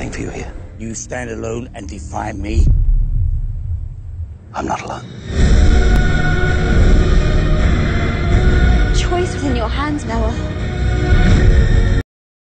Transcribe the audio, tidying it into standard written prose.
waiting for you here. You stand alone and defy me? I'm not alone. Choice was in your hands, Noah.